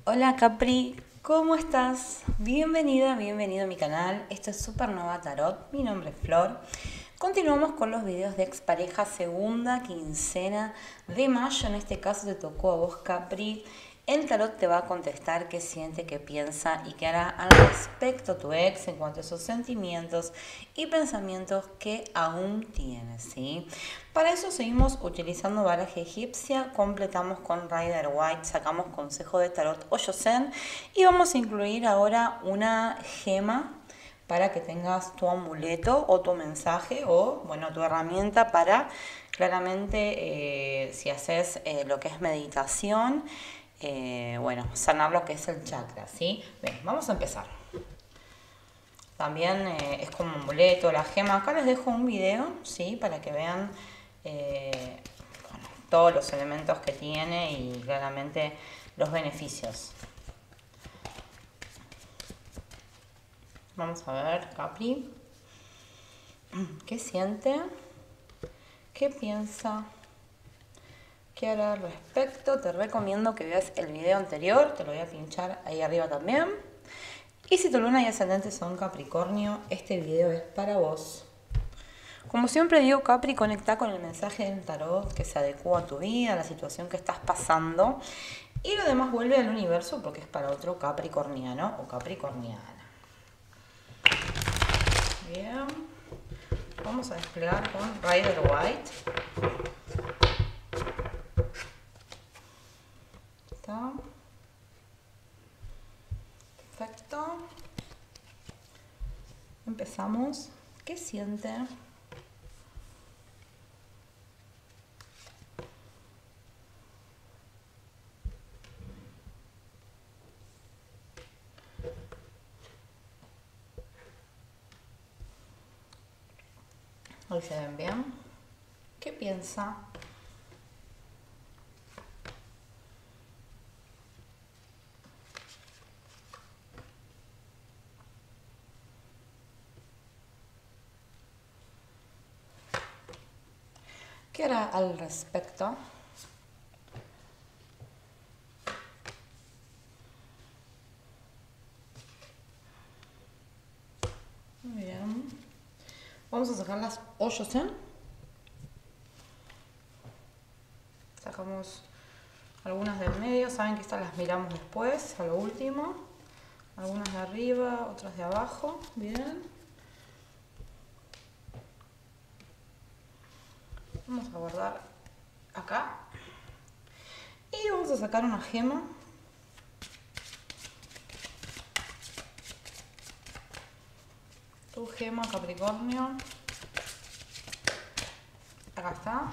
Hola Capri, ¿cómo estás? Bienvenida, bienvenido a mi canal. Esto es Supernova Tarot. Mi nombre es Flor. Continuamos con los videos de expareja segunda quincena de mayo. En este caso te tocó a vos, Capri. El tarot te va a contestar qué siente, qué piensa y qué hará al respecto a tu ex en cuanto a sus sentimientos y pensamientos que aún tienes, ¿sí? Para eso seguimos utilizando baraja egipcia, completamos con Rider White, sacamos consejo de tarot Oyosen y vamos a incluir ahora una gema para que tengas tu amuleto o tu mensaje o, bueno, tu herramienta para claramente si haces lo que es meditación, bueno, sanar lo que es el chakra, ¿sí? Bien, vamos a empezar. También es como amuleto, la gema. Acá les dejo un video, ¿sí? Para que vean bueno, todos los elementos que tiene y claramente los beneficios. Vamos a ver, Capri. ¿Qué siente? ¿Qué piensa? ¿Qué hará al respecto? Te recomiendo que veas el video anterior. Te lo voy a pinchar ahí arriba también. Y si tu luna y ascendente son Capricornio, este video es para vos. Como siempre digo, Capri, conecta con el mensaje del tarot que se adecua a tu vida, a la situación que estás pasando. Y lo demás vuelve al universo porque es para otro capricorniano o capricorniana. Bien. Vamos a desplegar con Rider White. Está. Perfecto. Empezamos. ¿Qué siente? Hoy se ven bien. ¿Qué piensa? ¿Qué hará al respecto? Muy bien. Vamos a sacar las Oyosen. Sacamos algunas del medio. Saben que estas las miramos después, a lo último. Algunas de arriba, otras de abajo. Bien. Vamos a guardar acá. Y vamos a sacar una gema. Tu gema, Capricornio. Acá está.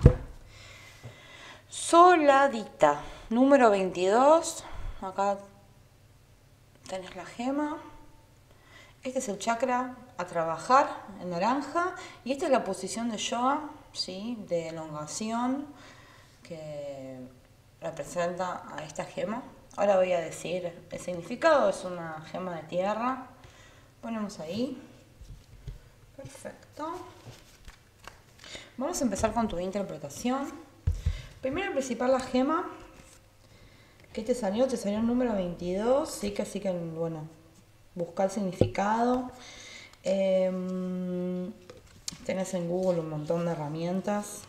Soladita, número 22. Acá tenés la gema. Este es el chakra a trabajar en naranja. Y esta es la posición de yoga, ¿sí? De elongación que representa a esta gema. Ahora voy a decir el significado. Es una gema de tierra. Ponemos ahí. Perfecto. Vamos a empezar con tu interpretación. Primero y principal la gema. ¿Qué te salió? Te salió el número 22. Sí, que así que, bueno, buscar el significado. Tenés en Google un montón de herramientas.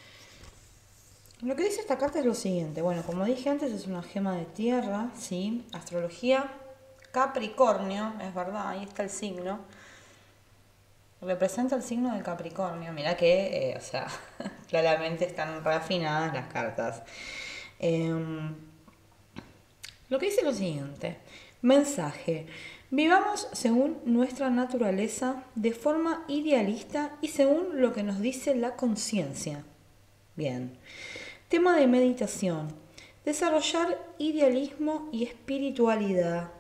Lo que dice esta carta es lo siguiente. Bueno, como dije antes, es una gema de tierra, ¿sí? Astrología Capricornio, es verdad, ahí está el signo. Representa el signo del Capricornio. Mirá que, o sea, claramente están reafinadas las cartas. Lo que dice es lo siguiente. Mensaje. Vivamos según nuestra naturaleza, de forma idealista y según lo que nos dice la conciencia. Bien. Tema de meditación. Desarrollar idealismo y espiritualidad.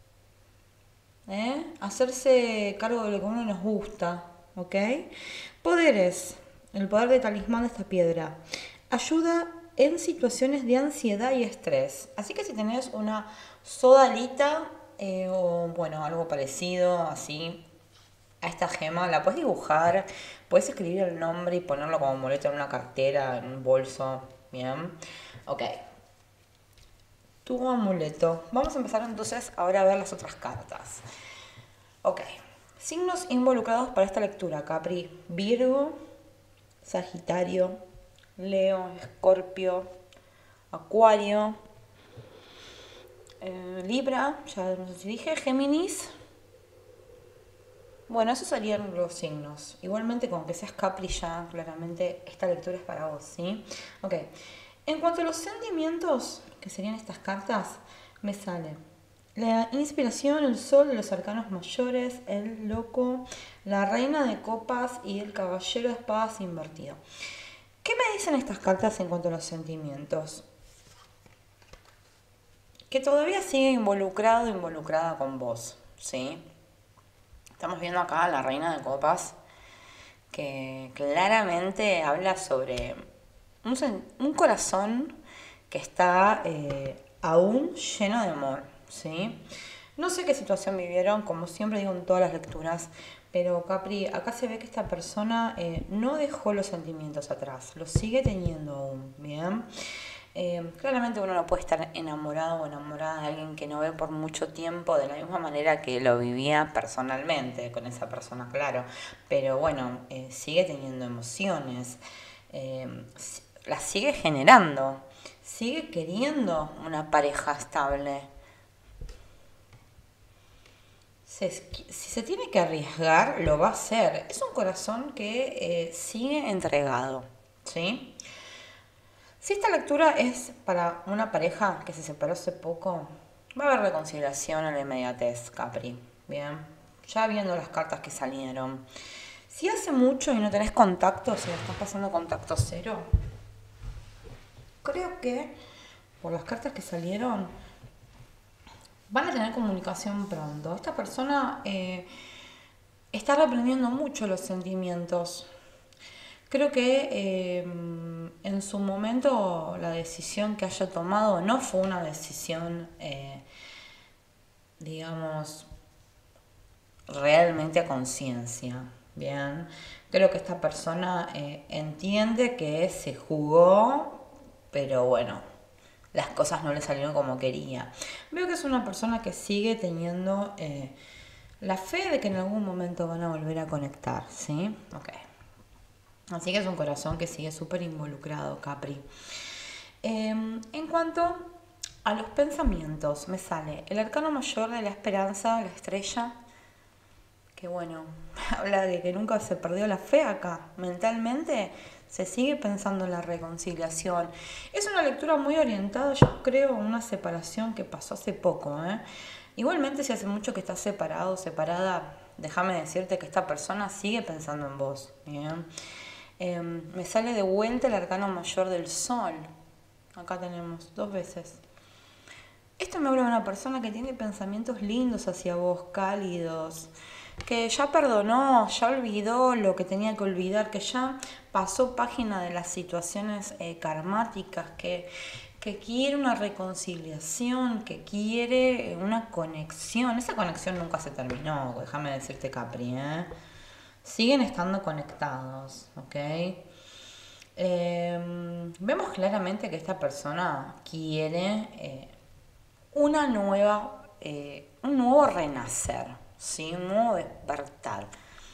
Hacerse cargo de lo que a uno nos gusta. ¿Ok? Poderes. El poder de talismán de esta piedra. Ayuda en situaciones de ansiedad y estrés. Así que si tenés una sodalita o bueno, algo parecido así a esta gema, la puedes dibujar, puedes escribir el nombre y ponerlo como amuleto en una cartera, en un bolso. Bien, ok. Tu amuleto. Vamos a empezar entonces ahora a ver las otras cartas. Ok. Signos involucrados para esta lectura, Capri. Virgo, Sagitario, Leo, Escorpio, Acuario, Libra, ya no sé si dije, Géminis. Bueno, esos serían los signos. Igualmente, con que seas Capri ya, claramente, esta lectura es para vos, ¿sí? Ok. En cuanto a los sentimientos, que serían estas cartas, me sale la inspiración, el sol de los arcanos mayores, el loco, la reina de copas y el caballero de espadas invertido. ¿Qué me dicen estas cartas en cuanto a los sentimientos? Que todavía sigue involucrado o involucrada con vos, ¿sí? Estamos viendo acá a la reina de copas, que claramente habla sobre un corazón que está aún lleno de amor, ¿sí? No sé qué situación vivieron, como siempre digo en todas las lecturas, pero Capri, acá se ve que esta persona no dejó los sentimientos atrás, los sigue teniendo aún, ¿bien? Claramente uno no puede estar enamorado o enamorada de alguien que no ve por mucho tiempo de la misma manera que lo vivía personalmente con esa persona, claro. Pero bueno, sigue teniendo emociones, las sigue generando, sigue queriendo una pareja estable. Si se tiene que arriesgar, lo va a hacer. Es un corazón que sigue entregado, ¿sí? Si esta lectura es para una pareja que se separó hace poco, va a haber reconciliación en la inmediatez, Capri. Bien, ya viendo las cartas que salieron. Si hace mucho y no tenés contacto, si le estás pasando contacto cero, creo que por las cartas que salieron van a tener comunicación pronto. Esta persona está reprimiendo mucho los sentimientos. Creo que en su momento la decisión que haya tomado no fue una decisión, digamos, realmente a conciencia. Bien, creo que esta persona entiende que se jugó, pero bueno, las cosas no le salieron como quería. Veo que es una persona que sigue teniendo la fe de que en algún momento van a volver a conectar, ¿sí? Ok. Así que es un corazón que sigue súper involucrado, Capri. En cuanto a los pensamientos, me sale el arcano mayor de la esperanza, la estrella, que bueno, habla de que nunca se perdió la fe acá. Mentalmente se sigue pensando en la reconciliación. Es una lectura muy orientada, yo creo, a una separación que pasó hace poco, ¿eh? Igualmente, si hace mucho que estás separado o separada, déjame decirte que esta persona sigue pensando en vos, ¿bien? Me sale de vuelta el arcano mayor del sol. Acá tenemos 2 veces. Esto me habla de una persona que tiene pensamientos lindos hacia vos, cálidos, que ya perdonó, ya olvidó lo que tenía que olvidar, que ya pasó página de las situaciones karmáticas, que quiere una reconciliación, que quiere una conexión. Esa conexión nunca se terminó, déjame decirte, Capri, ¿eh? Siguen estando conectados, ¿ok? Vemos claramente que esta persona quiere una nueva, un nuevo renacer, ¿sí? Un nuevo despertar.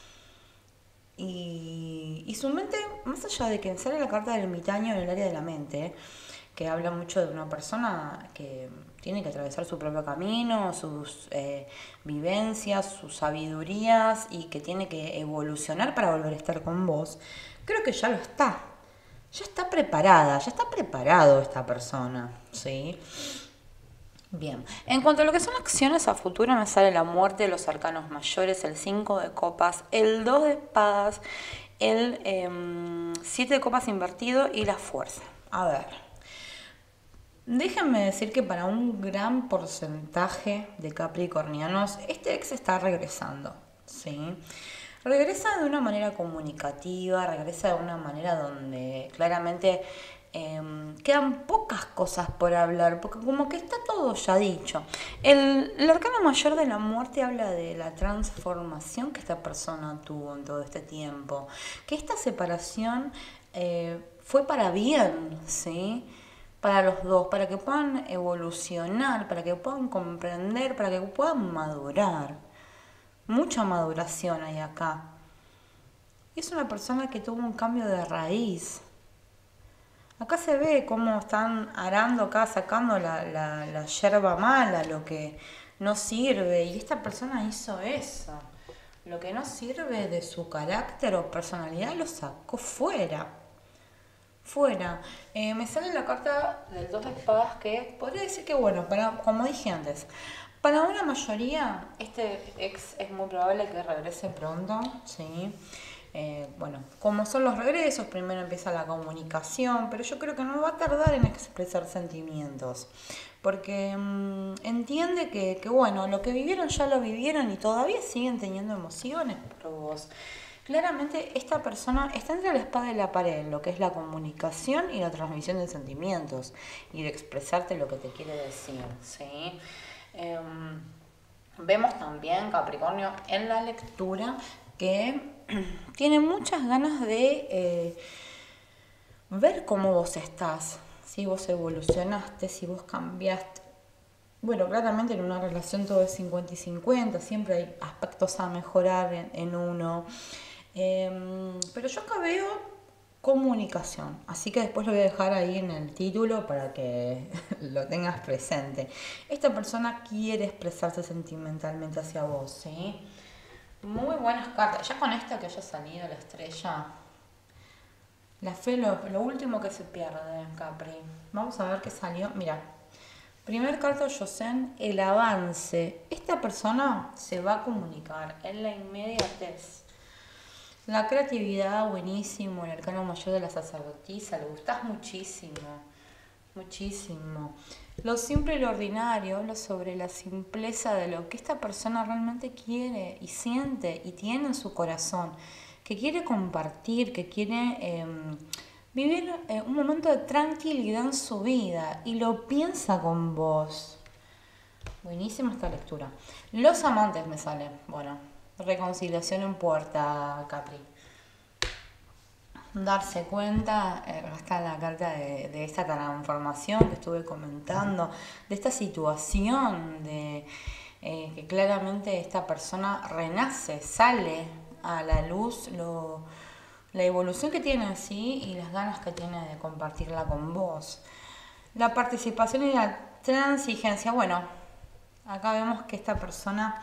Y su mente, más allá de que sale la carta del ermitaño en el área de la mente, que habla mucho de una persona que tiene que atravesar su propio camino, sus vivencias, sus sabidurías y que tiene que evolucionar para volver a estar con vos, creo que ya lo está. Ya está preparada, ya está preparado esta persona, ¿sí? Bien, en cuanto a lo que son acciones a futuro, me sale la muerte de los arcanos mayores, el 5 de copas, el 2 de espadas, el 7 de copas invertido y la fuerza. A ver, déjenme decir que para un gran porcentaje de capricornianos, este ex está regresando, ¿sí? Regresa de una manera comunicativa, regresa de una manera donde claramente quedan pocas cosas por hablar, porque como que está todo ya dicho. El arcano mayor de la muerte habla de la transformación que esta persona tuvo en todo este tiempo, que esta separación fue para bien, ¿sí? para los dos, para que puedan evolucionar, para que puedan comprender, para que puedan madurar. Mucha maduración hay acá. Y es una persona que tuvo un cambio de raíz. Acá se ve cómo están arando acá, sacando la yerba mala, lo que no sirve. Y esta persona hizo eso. Lo que no sirve de su carácter o personalidad lo sacó fuera. Me sale la carta del 2 de espadas que podría decir que, bueno, como dije antes, para una mayoría este ex es muy probable que regrese pronto, ¿sí? Bueno, como son los regresos, primero empieza la comunicación, pero yo creo que no va a tardar en expresar sentimientos, porque entiende que, bueno, lo que vivieron ya lo vivieron y todavía siguen teniendo emociones por vos. Claramente esta persona está entre la espada y la pared, lo que es la comunicación y la transmisión de sentimientos y de expresarte lo que te quiere decir, ¿sí? Vemos también, Capricornio, en la lectura que tiene muchas ganas de ver cómo vos estás, si vos evolucionaste, si vos cambiaste. Bueno, claramente en una relación todo es 50 y 50, siempre hay aspectos a mejorar en uno. Pero yo acá veo comunicación, así que después lo voy a dejar ahí en el título para que lo tengas presente. Esta persona quiere expresarse sentimentalmente hacia vos, ¿sí? Muy buenas cartas. Ya con esta que haya salido la estrella, la fe, lo último que se pierde, Capri. Vamos a ver qué salió. Mira, primer carta Yosen, el avance. Esta persona se va a comunicar en la inmediatez. La creatividad, buenísimo. El arcano mayor de la sacerdotisa, le gustás muchísimo. Muchísimo. Lo simple y lo ordinario, lo sobre la simpleza de lo que esta persona realmente quiere y siente y tiene en su corazón, que quiere compartir, que quiere vivir un momento de tranquilidad en su vida y lo piensa con vos. Buenísima esta lectura. Los amantes me salen. Bueno, reconciliación en puerta, Capri. Darse cuenta, está la carta de esta transformación que estuve comentando, de esta situación, de que claramente esta persona renace, sale a la luz la evolución que tiene en sí y las ganas que tiene de compartirla con vos. La participación y la transigencia, bueno, acá vemos que esta persona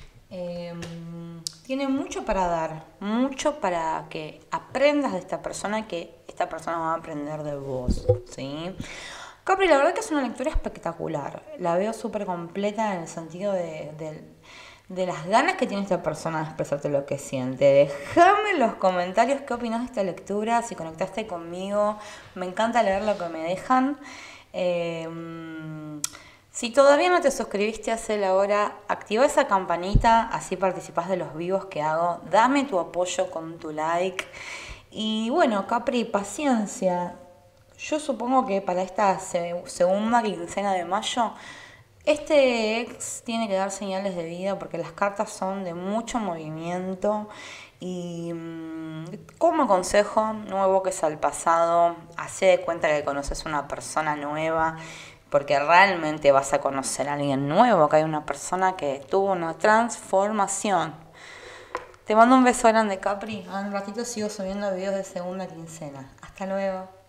tiene mucho para dar, mucho para que aprendas de esta persona y que esta persona va a aprender de vos, ¿sí? Capri, la verdad que es una lectura espectacular. La veo súper completa en el sentido de las ganas que tiene esta persona de expresarte lo que siente. Déjame en los comentarios qué opinas de esta lectura, si conectaste conmigo. Me encanta leer lo que me dejan. Si todavía no te suscribiste, hacelo ahora, activa esa campanita, así participás de los vivos que hago, dame tu apoyo con tu like. Y bueno, Capri, paciencia. Yo supongo que para esta segunda quincena de mayo, este ex tiene que dar señales de vida porque las cartas son de mucho movimiento. Y como consejo, no evoques al pasado, hacé de cuenta que conoces una persona nueva, porque realmente vas a conocer a alguien nuevo, que hay una persona que tuvo una transformación. Te mando un beso grande, Capri. En un ratito sigo subiendo videos de segunda quincena. Hasta luego.